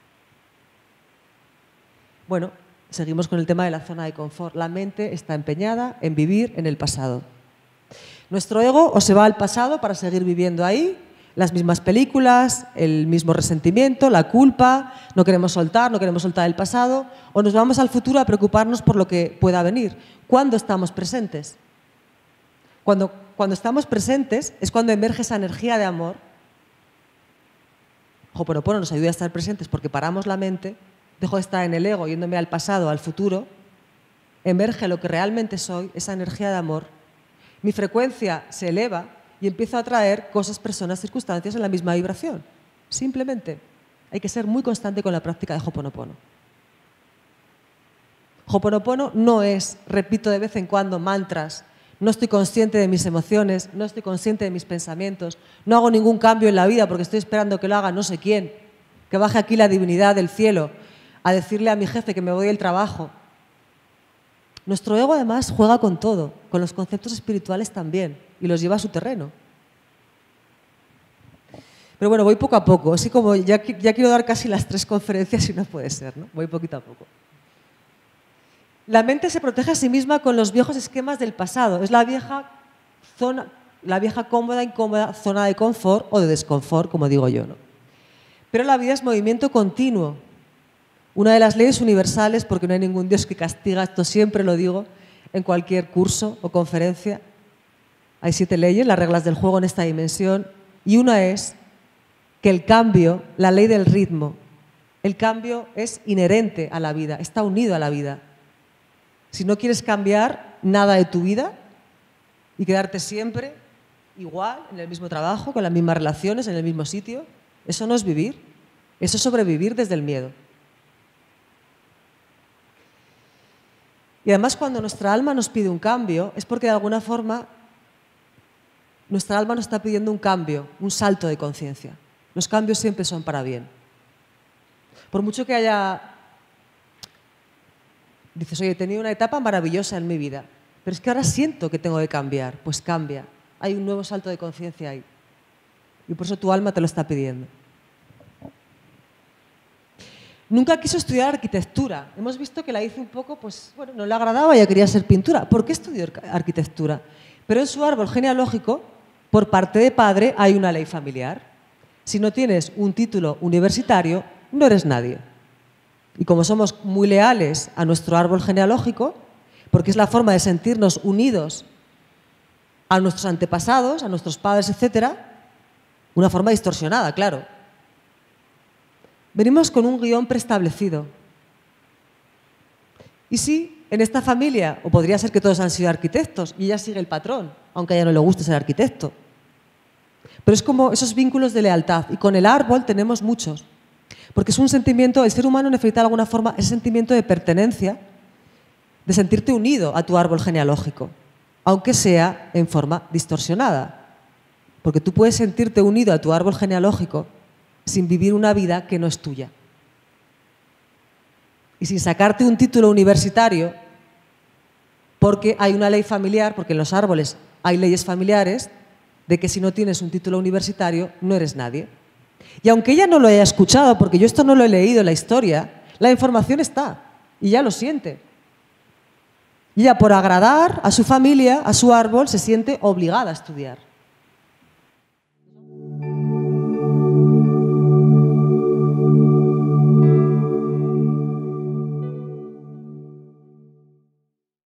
Bueno, seguimos con el tema de la zona de confort. La mente está empeñada en vivir en el pasado. Nuestro ego o se va al pasado para seguir viviendo ahí, las mismas películas, el mismo resentimiento, la culpa, no queremos soltar, no queremos soltar el pasado, o nos vamos al futuro a preocuparnos por lo que pueda venir. ¿Cuándo estamos presentes? Cuando, cuando estamos presentes es cuando emerge esa energía de amor. Ho'oponopono nos ayuda a estar presentes porque paramos la mente, dejo de estar en el ego, yéndome al pasado, al futuro, emerge lo que realmente soy, esa energía de amor. Mi frecuencia se eleva y empiezo a atraer cosas, personas, circunstancias en la misma vibración. Simplemente hay que ser muy constante con la práctica de Ho'oponopono. Ho'oponopono no es, repito de vez en cuando, mantras, no estoy consciente de mis emociones, no estoy consciente de mis pensamientos, no hago ningún cambio en la vida porque estoy esperando que lo haga no sé quién, que baje aquí la divinidad del cielo a decirle a mi jefe que me voy del trabajo. Nuestro ego además juega con todo, con los conceptos espirituales también, y los lleva a su terreno. Pero bueno, voy poco a poco, así como ya, ya quiero dar casi las tres conferencias y no puede ser, ¿no? Voy poquito a poco. La mente se protege a sí misma con los viejos esquemas del pasado. Es la vieja zona, la vieja cómoda, incómoda zona de confort o de desconfort, como digo yo, ¿no? Pero la vida es movimiento continuo. Una de las leyes universales, porque no hay ningún Dios que castiga, esto siempre lo digo en cualquier curso o conferencia. Hay siete leyes, las reglas del juego en esta dimensión, y una es que el cambio, la ley del ritmo, el cambio es inherente a la vida, está unido a la vida. Si no quieres cambiar nada de tu vida y quedarte siempre igual, en el mismo trabajo, con las mismas relaciones, en el mismo sitio, eso no es vivir, eso es sobrevivir desde el miedo. Y además, cuando nuestra alma nos pide un cambio, es porque de alguna forma nuestra alma nos está pidiendo un cambio, un salto de conciencia. Los cambios siempre son para bien. Por mucho que haya... Dices, oye, he tenido una etapa maravillosa en mi vida, pero es que ahora siento que tengo que cambiar. Pues cambia. Hay un nuevo salto de conciencia ahí. Y por eso tu alma te lo está pidiendo. Nunca quiso estudiar arquitectura. Hemos visto que la hizo un poco, pues, bueno, no le agradaba, ya quería ser pintura. ¿Por qué estudió arquitectura? Pero en su árbol genealógico, por parte de padre, hay una ley familiar. Si no tienes un título universitario, no eres nadie. Y como somos muy leales a nuestro árbol genealógico, porque es la forma de sentirnos unidos a nuestros antepasados, a nuestros padres, etcétera, una forma distorsionada, claro. Venimos con un guión preestablecido. Y sí, en esta familia, o podría ser que todos han sido arquitectos, y ella sigue el patrón, aunque a ella no le guste ser arquitecto. Pero es como esos vínculos de lealtad, y con el árbol tenemos muchos. Porque es un sentimiento, el ser humano necesita de alguna forma ese sentimiento de pertenencia, de sentirte unido a tu árbol genealógico, aunque sea en forma distorsionada. Porque tú puedes sentirte unido a tu árbol genealógico sin vivir una vida que no es tuya. Y sin sacarte un título universitario, porque hay una ley familiar, porque en los árboles hay leyes familiares, de que si no tienes un título universitario, no eres nadie. Y aunque ella no lo haya escuchado, porque yo esto no lo he leído en la historia, la información está, y ya lo siente. Y ella, por agradar a su familia, a su árbol, se siente obligada a estudiar.